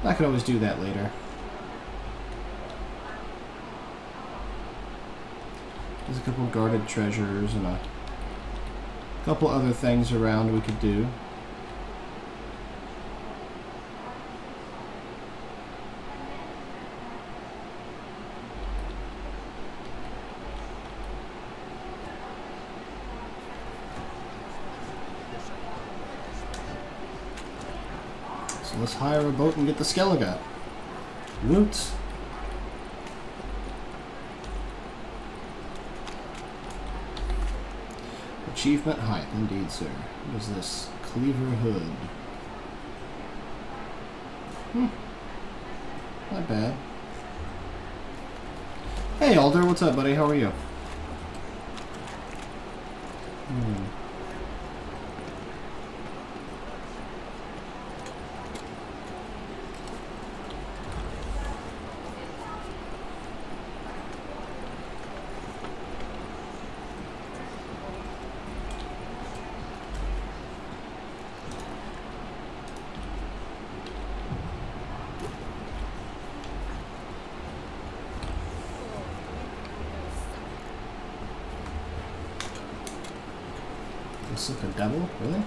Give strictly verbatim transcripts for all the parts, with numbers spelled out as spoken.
I could always do that later. There's a couple guarded treasures and a couple other things around we could do. So let's hire a boat and get the Skellige. Woot! Achievement height, indeed, sir. What is this? Cleaver Hood. Hmm. Not bad. Hey, Alder, what's up, buddy? How are you? Hmm. This is a devil? Really?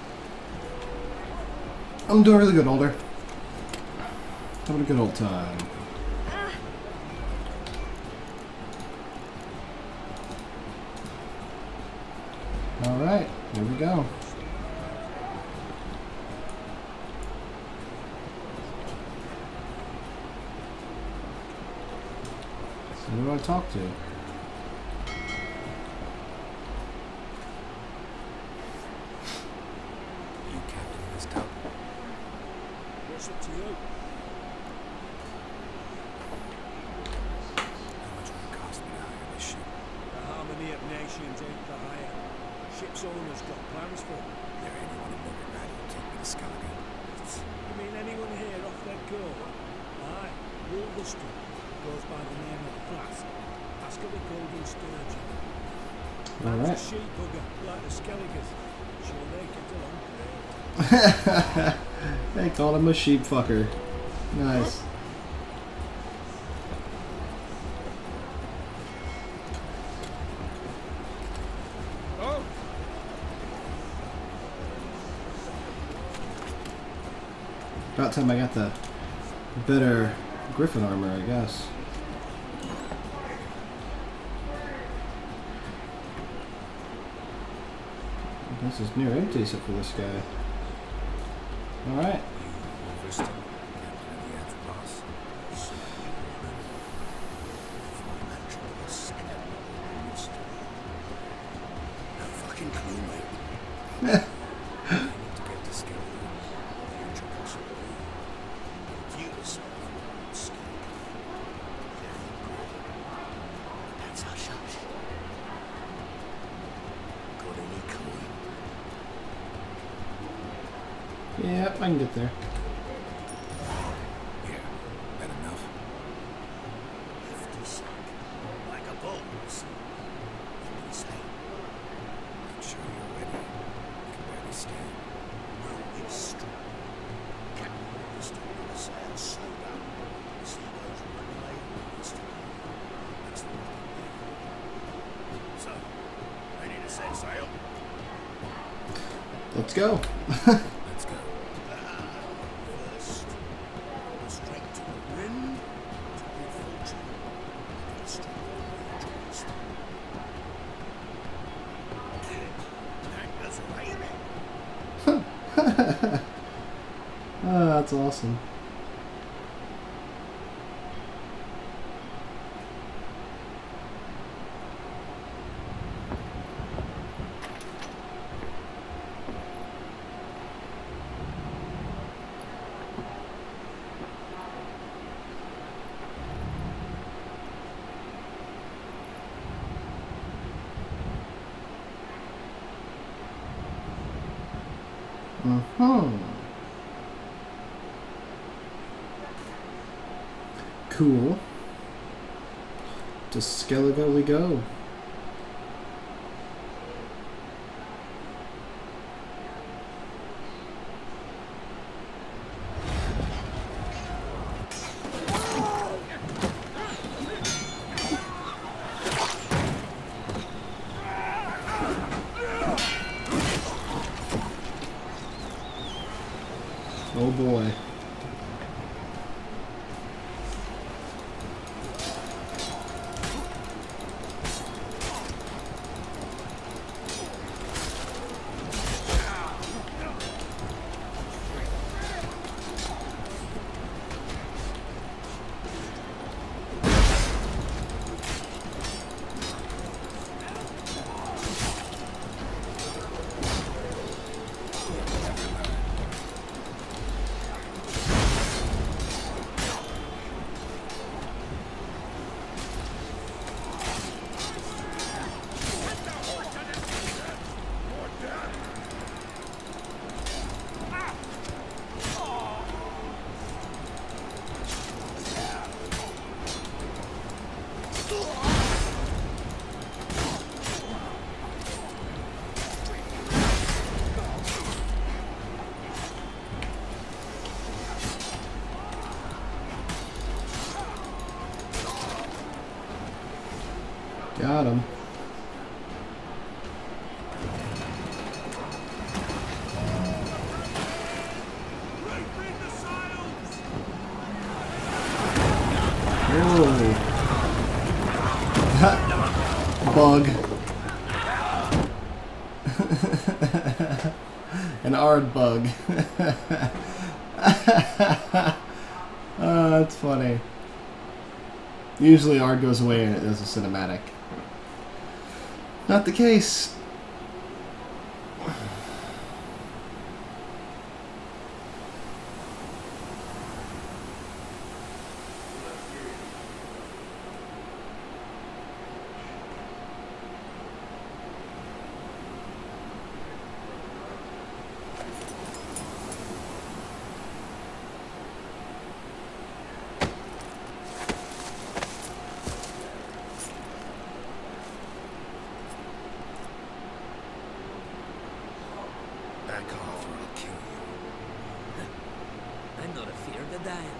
I'm doing really good, Alder. Having a good old time. Alright, here we go. So who do I talk to? They called him a sheep fucker. Nice. Oh. About time I got the better griffin armor, I guess. This is near empty except for this guy. Alright. Yep, I can get there. Yeah, that enough? Like a bolt. I'm sure you're ready. You can barely stand. No, it's strong. Captain of the storm of the sail so down. The sea goes one way, it's the other. That's the way. So, ready to set sail? Let's go. Let's go. First, straight to the wind, to good fortune, and a strong rejoice. Anchors raining. Oh, that's awesome. Mm-hmm. Cool. To Skellige we go. Got him. Whoa. Bug. An Ard bug. Oh, that's funny. Usually Ard goes away and it does a cinematic. Not the case. Back off or I'll kill you. I'm not afeard of dying.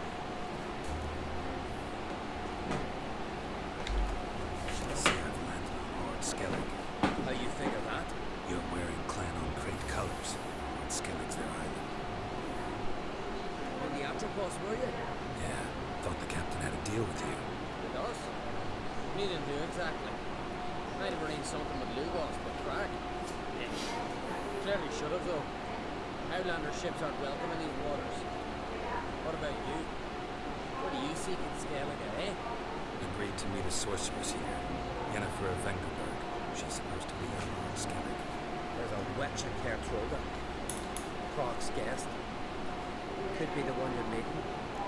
See, I've landed on Lord Skellig. How you figure that? You're wearing Clan Uncrate colours. Lord Skellig's their island. On the Atropos, were you? Yeah, thought the captain had a deal with you. With us? Me didn't do exactly. Might have arranged something with Lugos, but crack. Yeah. Clearly should have, though. Outlander ships aren't welcome in these waters. What about you? What do you seek in Skellig, eh? Agreed to meet a sorceress here. Yennefer of Vengerberg. She's supposed to be on Lord Skellig. There's a witch at Kertroga. Croc's guest. Could be the one you're meeting.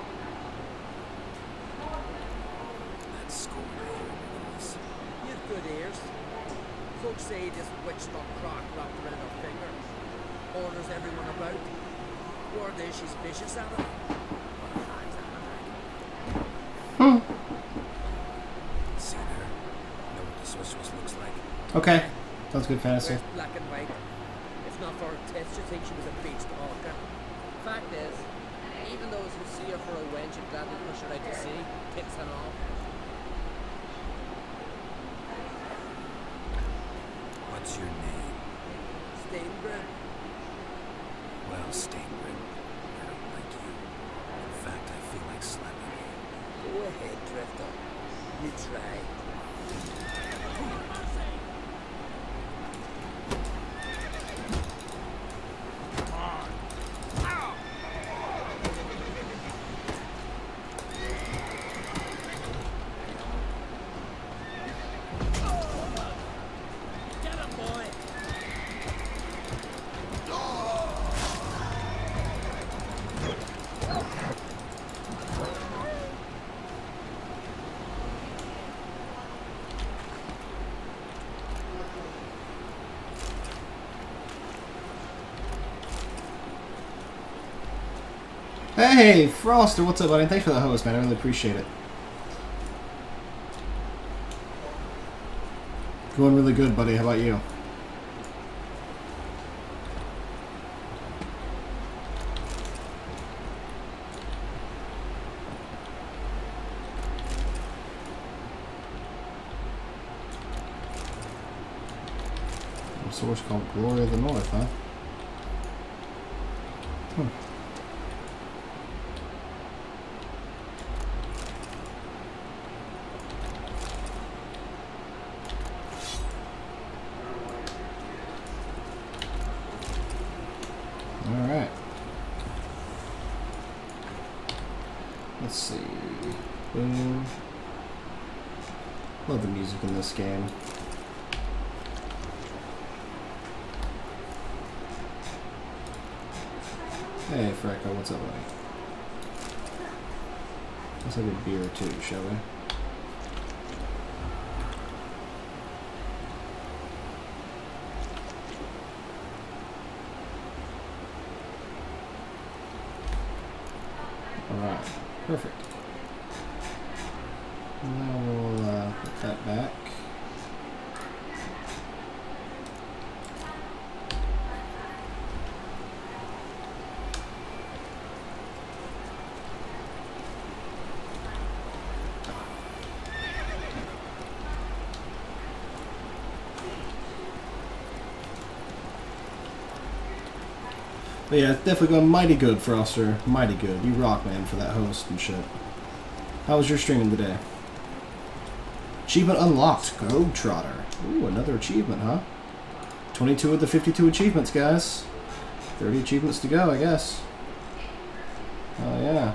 That scorn I hear in your voice. You've good ears. Folks say this witch got Croc wrapped around her finger. Orders everyone about. Word is she's vicious at it. But her hands at her. Hmm. Seen her? Know what the sorceress looks like? Okay. Sounds good fantasy. Dressed black and white. If not for her tits, you'd think she was a beast hawker. Fact is, even those who see her for a wench would gladly push her out to sea, tits and all. What's your name? Stainbred. Well, Stainbred, I don't like you. In fact, I feel like slapping you. Go ahead, Drifter. You try. Get him, boy! Hey, Froster, what's up, buddy? Thanks for the host, man. I really appreciate it. Going really good, buddy. How about you? A source called Glory of the North, huh? Hmm. Alright. Let's see. Boom. Love the music in this game. Hey, Freckle, what's up, buddy? Let's have a beer or two, shall we? Alright, perfect. Now we'll uh, put that back. But yeah, it's definitely going mighty good, Froster. Mighty good. You rock, man, for that host and shit. How was your streaming today? Achievement unlocked. Globetrotter. Ooh, another achievement, huh? twenty-two of the fifty-two achievements, guys. thirty achievements to go, I guess. Oh, yeah.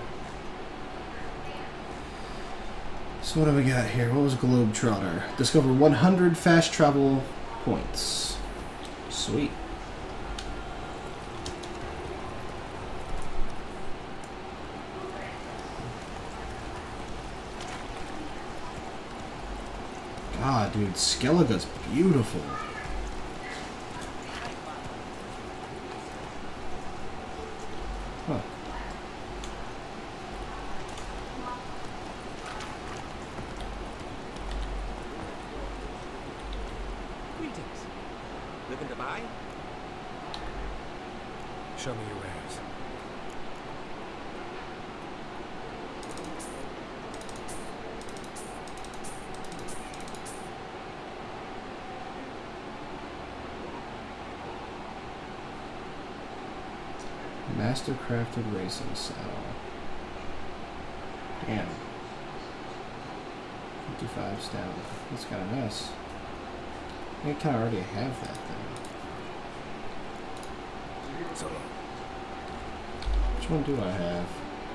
So what do we got here? What was Globetrotter? Discover one hundred fast travel points. Sweet. God, dude, Skellige's beautiful. Huh. Greetings. Looking to buy? Show me your wares. Master crafted racing saddle. Damn. fifty-five stamina. That's kind of nice. I think I kind of already have that thing. So long. Which one do I have?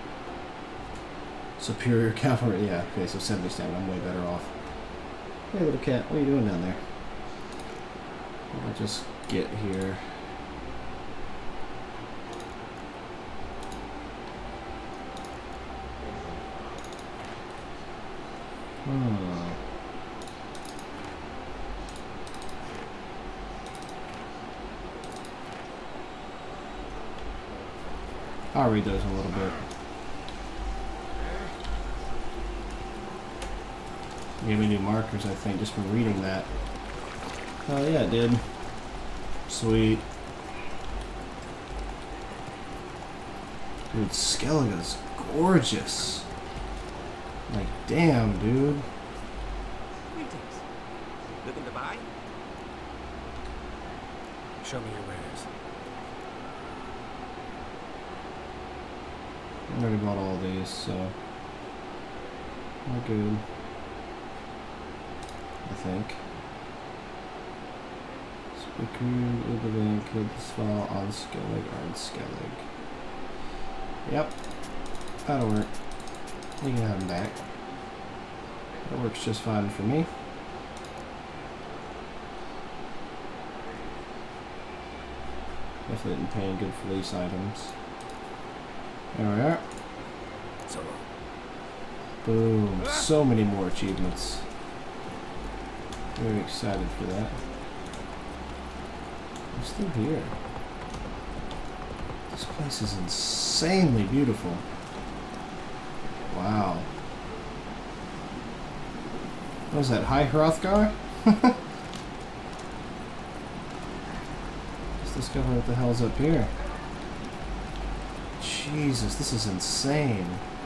Superior cavalry. Yeah, okay, so seventy stamina. I'm way better off. Hey, little cat. What are you doing down there? I'll just get here. Hmm. I'll read those in a little bit. Gave me new markers, I think, just from reading that. Oh yeah, it did. Sweet. Dude, Skellige's gorgeous. Like, damn, dude. Greetings. Looking to buy? Show me your wares. I already bought all these, so we're good. I think. Speaker, Uberbank, Kids Fall on Skellige, on Skellige. Yep. That'll work. You can have them back. That works just fine for me. Definitely didn't pay good for these items. There we are. So long. Boom. So many more achievements. Very excited for that. I'm still here. This place is insanely beautiful. Wow. What is that? High Hrothgar? Let's discover what the hell's up here. Jesus, this is insane.